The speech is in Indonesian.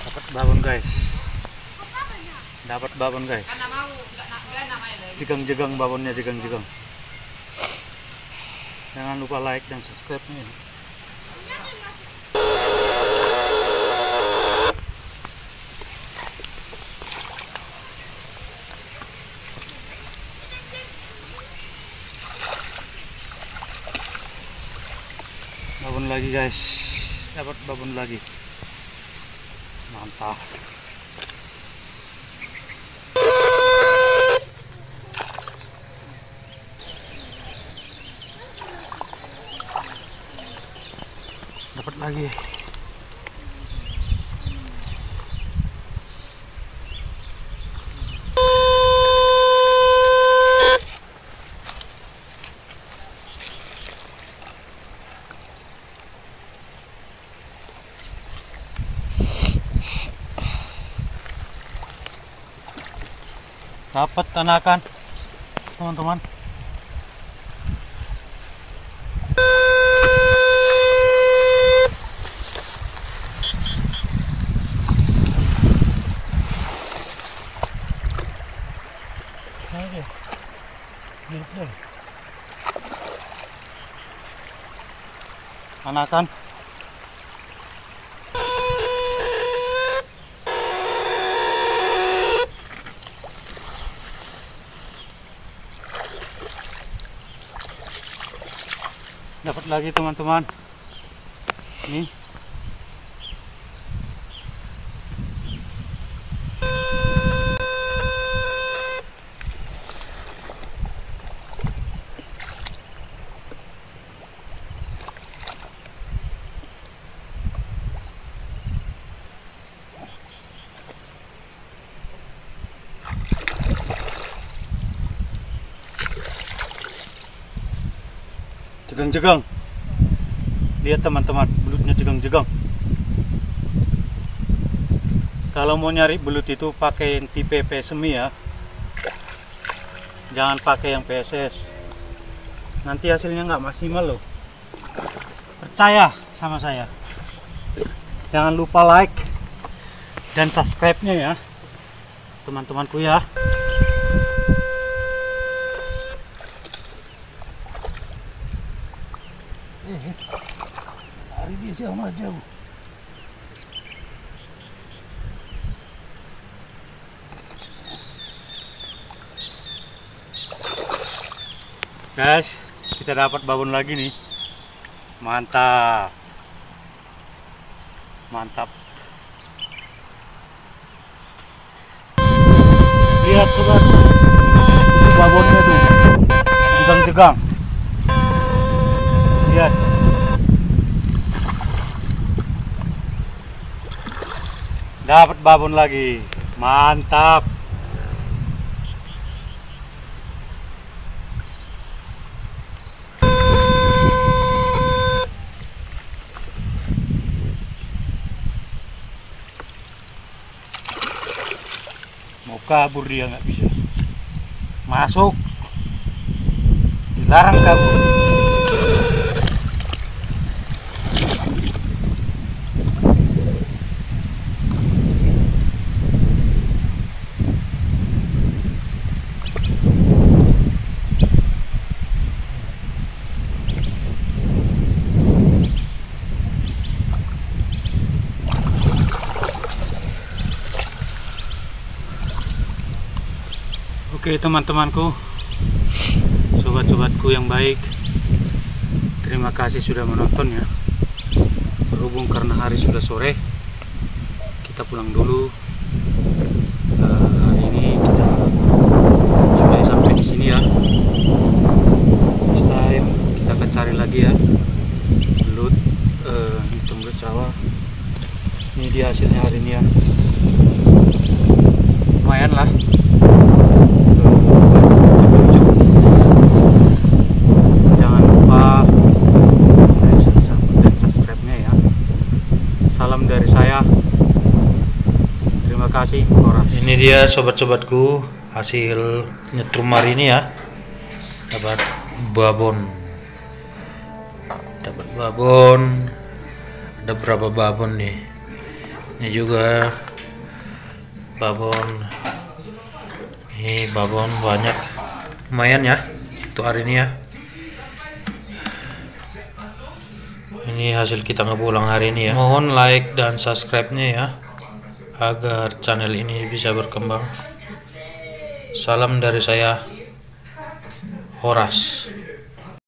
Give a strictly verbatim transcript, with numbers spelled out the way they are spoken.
Dapat babon guys. Dapat babon guys. Jegang-jegang babonnya, jegang-jegang. Jangan lupa like dan subscribe-nya. Babon lagi guys. Dapat babon lagi. Mantap. Dapat lagi. Dapat anakan teman-teman. Anakan dapat lagi teman-teman. Nih jegang-jegang. Lihat teman-teman, belutnya jegang-jegang. Kalau mau nyari belut itu pakai yang tipe P S M I ya. Jangan pakai yang P S S. Nanti hasilnya nggak maksimal loh. Percaya sama saya. Jangan lupa like dan subscribe-nya ya, teman-temanku ya. Eh, hari dia jauh jauh. Guys, kita dapat babon lagi nih. Mantap. Mantap. Lihat sobat. Itu babonnya tuh. Jegang-jegang. Lihat. Dapat babon lagi. Mantap. Mau kabur dia nggak bisa. Masuk. Dilarang kabur. Oke teman-temanku, sobat-sobatku yang baik, terima kasih sudah menonton ya. Berhubung karena hari sudah sore, kita pulang dulu. Uh, hari ini kita sudah sampai di sini ya. Next time kita akan cari lagi ya belut, uh, hitung belut sawah. Ini dia hasilnya hari ini ya. Lumayan lah. Salam dari saya. Terima kasih. Ini dia sobat-sobatku hasil nyetrum hari ini ya. Dapat babon. Dapat babon. Ada berapa babon nih? Ini juga babon. Ini babon banyak, lumayan ya untuk hari ini ya. Ini hasil kita ngebulang hari ini ya. Mohon like dan subscribe-nya ya, agar channel ini bisa berkembang. Salam dari saya, Horas.